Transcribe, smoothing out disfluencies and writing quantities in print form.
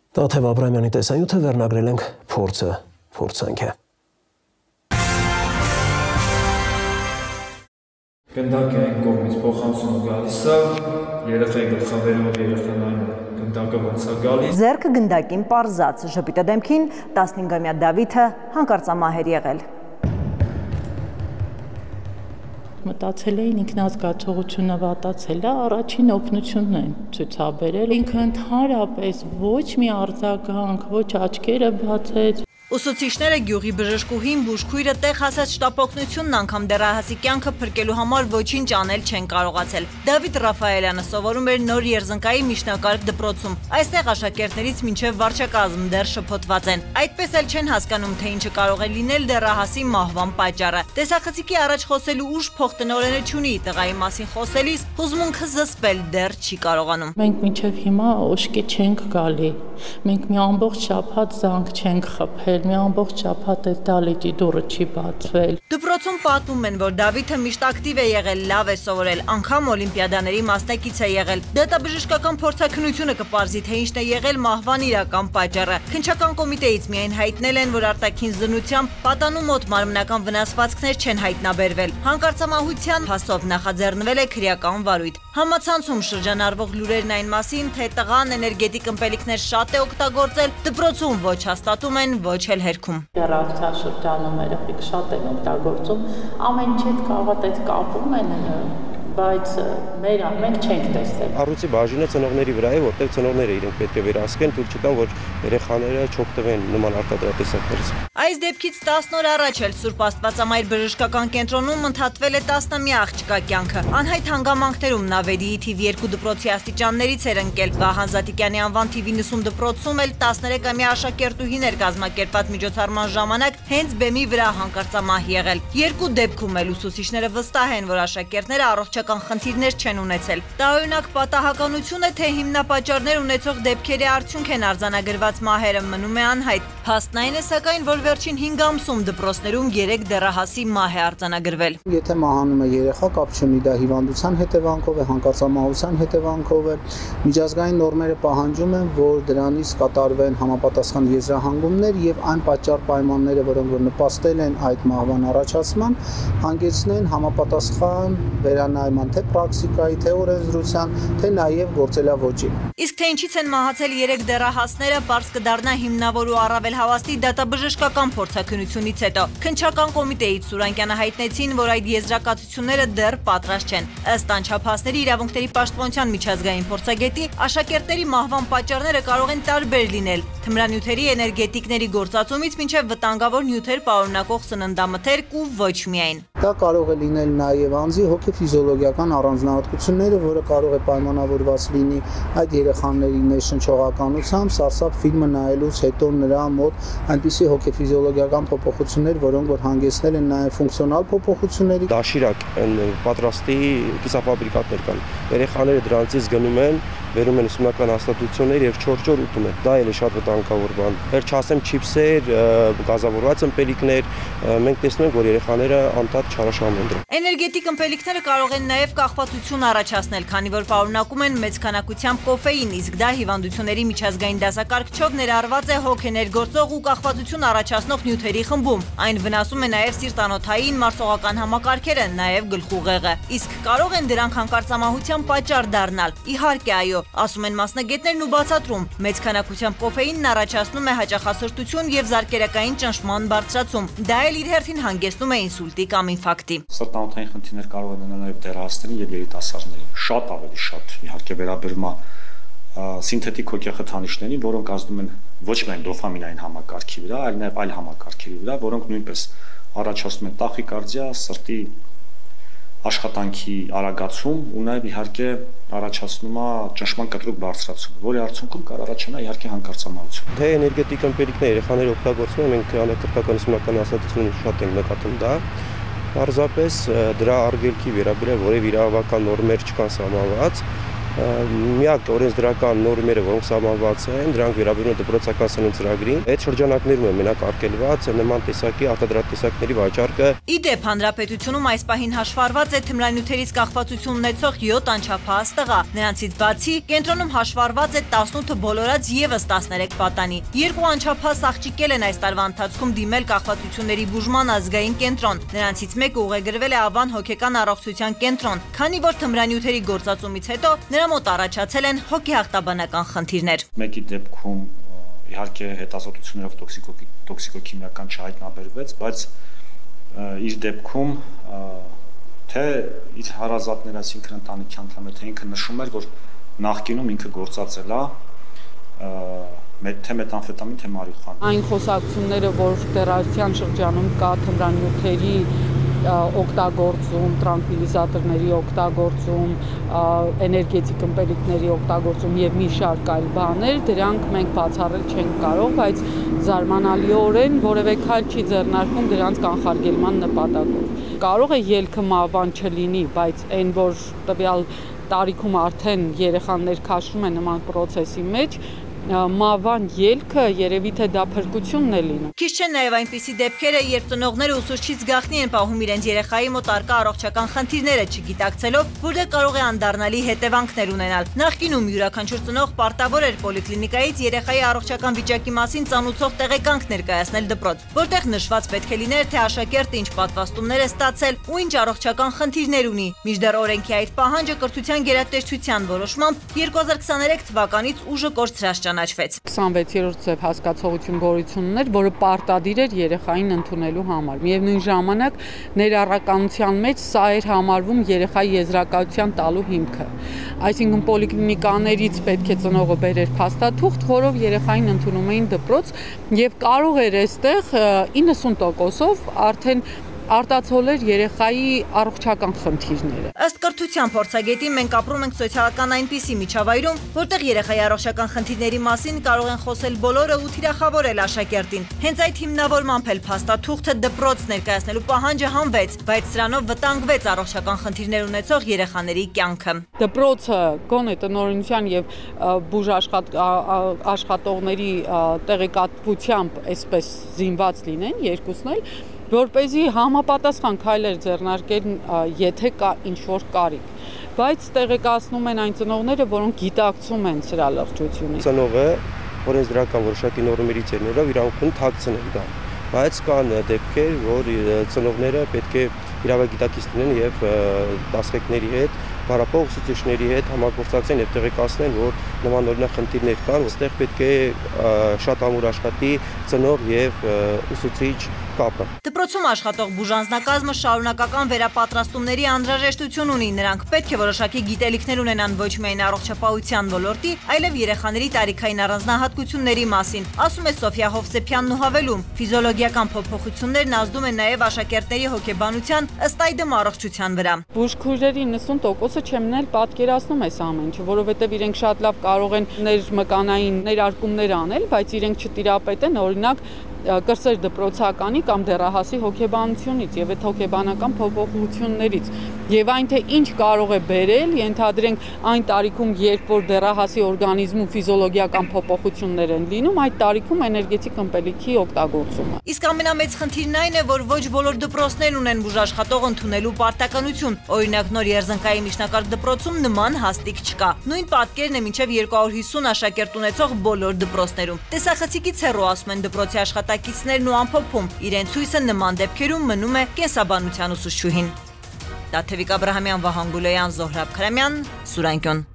Տաթև Աբրամյանի տեսանյութը վերնագրել ենք փորձը փորձանք է։ Գնդակը այն կողմից փոխանցումը գալիս է, երեխայի գլխավերով երեխան գնդակը ոնց է գալիս։ Ձեռքը գնդակին պարզած, ժպիտը դեմքին 15-ամյա Դավիթը հանկարծամահեր եղել։ Մտածել էին ինքնազգացողությունը վատացել է, առաջին օգնությունն են ցուցաբերել։ Ինքը ընդհանրապես ոչ մի արձագանք, ոչ աչքերը բացեց։ Ուսուցիչները գյուղի բժշկուհին բուժքույրը տեղ հասած շտապօգնությունն անգամ դեռահասի կյանքը փրկելու համար ոչինչ անել չեն կարողացել։ Դավիթ Ռաֆայելյանը սովորում էր Նոր Երզնկայի միջնակարգ դպրոցում։ Այստեղ աշակերտներից մինչև վարչակազմ դեռ շփոթված են։ Այդպես էլ չեն հասկանում, թե ինչը կարող է լինել դեռահասի մահվան պատճառը։ Տեսախցիկի առաջ խոսելու ուժ փոխտնօրենը չունի, տղայի մասին խոսելիս հուզմունքը զսպել դեռ չի կարողանում։ Մենք մինչև հիմա օշկի չենք գալի։ Մենք մի ամբողջ շաբաթ զանգ չենք խփել։ Մի ամբողջ շաբաթ է դալիճի դուռը չի բացվել։ Դպրոցում պատմում են, որ Դավիթը միշտ ակտիվ է եղել, լավ է սովորել, անգամ օլիմպիադաների մասնակից է եղել։ Դատաբժշկական փորձաքննությունը կպարզի, թե ինչն է եղել մահվան իրական պատճառը։ Քննչական կոմիտեից միայն հայտնել են, որ արտաքին զննությամբ պատանու մոտ մարմնական վնասվածքներ չեն հայտնաբերվել։ Հանկարծամահության հասով նախաձեռնվել է քրեական վարույթ։ Համացանցում շրջանառվող լուրերն այն մասին, թե տղան էներգետիկ ըմպելիքներ շատ է օգտագործել, դպրոցում ոչ հաստատում են, ոչ էլ հերքում։ Դեռահասաշրջանում երեխեք շատ են օգտագործում, ամեն ինչ հետ կաղատեց կապում են, բայց մենք չենք տեսել։ Առույցի բաժինը ծնողների վրա է, որտեղ ծնողները իրենք պետք է վերահսկեն, թույլ չտան, որ երեխաները չօգտվեն նման արտադրատեսակներից։ Այս դեպքից 10 օր առաջ էլ Սուրբ Աստվածամայր բժշկական կենտրոնում ընդհատվել է 10-ամյա աղջկա կյանքը։ Անհայտ հանգամանքներում Նավեդիի թիվ 2 դպրոցի աստիճաններից էր ընկել։ Վահան Զատիկյանի անվան թիվ 90 դպրոցում էլ 13-ամյա աշակերտուհիներ կազմակերպված միջոցառման ժամանակ հենց բեմի վրա հանկարծամահ եղել։ Երկու դեպքում էլ ուսուցիչները վստահ են, որ աշակերտները առողջական խնդիրներ չեն ունեցել։ Տարօրինակ պատահականություն է, թե հիմնապատճառներ ունեցող դեպքերի արդյունք են արձանագրված մահերը, մնում է անհայտ։ Փաստն այն է սակայն, որ վերջին 5 ամսում դպրոցներում 3 դեռահասի մահ է արձանագրվել։ Եթե մահանում է երեխա, կապ չունի, դա հիվանդության հետևանքով է, հանկարծամահության հետևանքով է, միջազգային նորմերը պահանջում են, որ դրանից կատարվեն համապատասխան եզրահանգումներ եւ այն պատճառ պայմանները, որոնք որ նպաստել են այդ մահվան առաջացման, հանգեցնեն համապատասխան վերանայման թե պրակտիկայի, թե օրենսդրության, թե նաեւ գործելավոճի։ Իսկ թե ինչից են մահացել 3 դեռահասները, պարզ կդառնա հիմնավոր ու առավել հավաստի դատաբժշկական փորձաքննությունից հետո։ Քննչական կոմիտեից Սուրանկյանը հայտնեցին, որ այդ եզրակացությունները դեռ պատրաստ չեն։ Ըստ անչափահասների իրավունքների պաշտպանության միջազգային փորձագետի, աշակերտների մահվան պատճառները կարող են տարբեր լինել՝ թմրանյութերի, էներգետիկների գործածումից մինչև վտանգավոր նյութեր պարունակող սննդամթերք ու ոչ միայն։ Դա կարող է լինել նաեւ անձի հոգեֆիզիոլոգիական առանձնահատկությունները, որը կարող է պայմանավորված լինի այդ երեխաների ներշնչողականությամբ, սարսափ ֆիլմը նայելուց հետո նրա մոտ այնպիսի հոգեֆիզիոլոգիական փոփոխություններ, որոնք որ հանգեցնել են նաեւ ֆունկցիոնալ փոփոխությունների։ Դաշիրակ պատրաստի կիսաֆաբրիկատներ կան։ Երեխաները դրանցից գնում են, վերում են ուսումնական հաստատություններ եւ 4 օր ուտում են։ Դա էլ է շատ վտանգավոր բան։ Վերջ ասեմ չիփսեր, գազավորված ըմպելիքներ, մենք տեսնում ենք, որ երեխաները անտառ չարաշահում են դրանք։ Էներգետիկ ըմպելիքները կարող են նաեւ կախվածություն առաջացնել, քանի որ պարունակում են մեծ քանակությամբ կոֆեին, իսկ դա հիվանդությունների միջազգային դասակարգչով ներառված է հոգեներգործող ու կախվածություն առաջացնող նյութերի խմբում։ Այն վնասում է նաեւ սիրտանոթային, մարսողական համակարգերը, նաեւ գլխուղեղը։ Իսկ կարող են դրանք հանկարծամահության պատճառ դառնալ։ Իհարկե, այո, ասում են մասնագետներն ու բացատրում, մեծ քանակությամբ կոֆեինն առաջացնում է հաճախասրտություն եւ զարկերակային ճնշման բարձրացում։ Դա էլ իր հերթին հանգեցնում է ինսուլտի կամ ինֆարկտի։ Սրտանոթային խնդիրներ կարող են ունենալ նաեւ դեռահասներին եւ երիտասարդներին։ Շատ ավելի շատ իհարկե վերաբերում է սինթետիկ հոգեխթանիչներին, որոնք ազդում են ոչ միայն դոֆամինային համակարգի վրա, այլ նաեւ այլ համակարգերի վրա, որոնք նույնպես առաջացնում են տախիկարդիա, սրտի աշխատանքի արագացում ու նաեւ իհարկե առաջացնում է ճնշման կտրուկ բարձրացում, որի արդյունքում կարող առաջանա իհարկե հանկարծամահություն։ Թե էներգետիկ ըմպելիքներ երեխաները օգտագործում են, մենք անհատական ուսումնական հաստատությունում շատ ենք նկատում դա։ Պարզապես դրա արգելքի վերաբերյալ որևէ իրավական նորմեր չկան սահմանված, միակ օրենսդրական նորմերը, որոնք սահմանված են, դրանք վերաբերում են դպրոցական սնունդ ծրագրին, այդ շրջանակներում է մենակ արգելված նման տեսակի արտադրատեսակների վաճառքը։ Ի դեպ, հանրապետությունում այս պահին հաշվառված է թմրանյութերից կախվածություն ունեցող 7 անչափահաս տղա։ Նրանցից բացի կենտրոնում հաշվառված է 18 բոլորած եւս 13 պատանի։ 2 անչափահաս աղջիկել են այս տարվա ընթացքում դիմել կախվածությունների բուժման ազգային կենտրոն։ Նրանցից մեկը ուղեգրվել է Ավան հոգեկան առողջության կենտրոն, քանի որ թմրանյութերի գործածումից հետո նրա մոտ առաջացել են հոգեհաղթաբանական խնդիրներ։ Մեկի դեպքում իհարկե հետազոտություններով տոքսիկոքիմիական չհայտնաբերվեց, բայց իր դեպքում թե իր հարազատներ, այսինքն ընտանիքի անդամներ, թե ինքը նշում էր, որ նախկինում ինքը գործածել է թե մեթամֆետամին, թե մարիխուանա։ Այն խոսակցությունները, որ դեռահասության շրջանում կա թմրանյութերի օգտագործում, տրանկվիլիզատորների օգտագործում, էներգետիկ ըմպելիքների օգտագործում եւ մի շարք այլ բաներ, դրանք մենք բացառել չենք կարող, բայց զարմանալիորեն որևէ քայլ չի ձեռնարկում դրանց կանխարգելման նպատակով։ Կարող է ելքը մահվան չլինի, բայց այն որ տվյալ տարիքում արդեն երեխաներ քաշվում են նման process-ի մեջ, մահվան ելքը երևի թե դա փրկությունն է լինում։ Քիչ չեն նաև այնպիսի դեպքերը, երբ ծնողները ուսուցչից գաղտնի են պահում իրենց երեխայի մոտ առկա առողջական խնդիրները, չգիտակցելով, որ դա կարող է անդառնալի հետևանքներ ունենալ։ Նախկինում յուրաքանչյուր ծնող պարտավոր էր պոլիկլինիկայից երեխայի առողջական վիճակի մասին ծանուցող տեղեկանք ներկայացնել դպրոց, որտեղ նշված պետք է լիներ, թե աշակերտը ինչ պատվաստումներ է ստացել ու ինչ առողջական խնդիրներ ունի։ Մինչդեռ օրենքի այդ պահանջը կրթության գերատեսչության որոշմամբ 2023 թվականից ուժը կորցրած ճանաչվեց։ 26-րդ ձև հասկացողություն գոյություն ուներ, որը պարտադիր էր երեխային ընդունելու համար։ Միևնույն ժամանակ ներառականության մեջ սա էր համարվում երեխայի եզրակացության տալու հիմքը։ Այսինքն պոլիկլինիկաներից պետք է ծնողը բերեր փաստաթուղթ, որով երեխային ընդունում էին դպրոց եւ կարող էր այստեղ 90%-ով արդեն արտացոլեր երեխայի առողջական խնդիրները։ Ըստ կրթության փորձագետի մենք ապրում ենք սոցիալական այնպիսի միջավայրում, որտեղ երեխայի առողջական խնդիրների մասին կարող են խոսել բոլորը ու թիրախավորել աշակերտին։ Հենց այդ հիմնավորմամբ էլ փաստաթուղթը դպրոց ներկայացնելու պահանջը հանվեց, բայց սրանով վտանգվեց առողջական խնդիրներ ունեցող երեխաների կյանքը։ Դպրոցը գոնե տնօրինության եւ բուժաշխատողների տեղեկատվությամբ այսպես զինված լինեն երկուսն էլ, որպեսզի համապատասխան քայլեր ձեռնարկեն, եթե կա ինչ-որ կարիք, բայց տեղեկացնում են այն ծնողները, որոնք գիտակցում են սրա լրջությունից։ Ծնողը օրենսդրական որոշակի նորմերից ելնելով իրավունք ունի թաքցնել դա, բայց կան դեպքեր, որ ծնողները պետք է իրավագիտակից լինեն եւ դասղեկների հետ, բարապող ուսուցիչների հետ համագործակցեն եւ տեղեկացնեն, որ նման օրինակ խնդիրներ կան, այստեղ պետք է շատ ամուր աշխատի ծնող եւ ուսուցիչ կապը։ Դպրոցում աշխատող բուժանձնակազմը շարունակական վերապատրաստումների անհրաժեշտություն ունի, նրանք պետք է որոշակի գիտելիքներ ունենան ոչ միայն առողջապահության ոլորտի, այլև երեխաների տարիքային առանձնահատկությունների մասին, ասում է Սոֆիա Հովսեփյանն ու հավելում, ֆիզիոլոգիական փոփոխություններն ազդում են նաև աշակերտների հոգեբանության, ըստ այդմ առողջության վրա։ Բուժքույրերի 90%-ը չեմ նել պատկերացնում այս ամեն ինչը, որովհետև իրենք շատ լավ կարող են ներմկանային ներարկումներ անել, բայց իրենք չտիրապետեն օրինակ կրսեր դպրոցականի կամ դեռահասի հոգեբանությունից եւ այդ հոգեբանական փոփոխություններից եւ այն թե ինչ կարող է բերել, ենթադրենք այն տարիքում, երբ որ դեռահասի օրգանիզմում ֆիզիոլոգիական փոփոխություններ են լինում, այդ տարիքում էներգետիկ ըմպելիքի օգտագործումը։ Իսկ ամենամեծ խնդիրն այն է, որ ոչ բոլոր դպրոցներն ունեն բուժաշխատող ընդունելու պարտականություն։ Օրինակ նոր Երզնկայի միջնակարգ դպրոցում նման հաստիք չկա։ Նույն պատկերն է մինչև 250 աշակերտ ունեցող բոլոր դպրոցներում։ Տեսախցիկից հեռու ասում են դպրոցի աշխատակիցներն ու ամփոփում, իրենց հույսը նման դեպքերում մնում է կենսաբանության ուսուցչուհին։ Տաթևիկ Աբրահամյան, Վահան Գուլոյան, Զոհրաբ Քարամյան, Սուրանկյուն։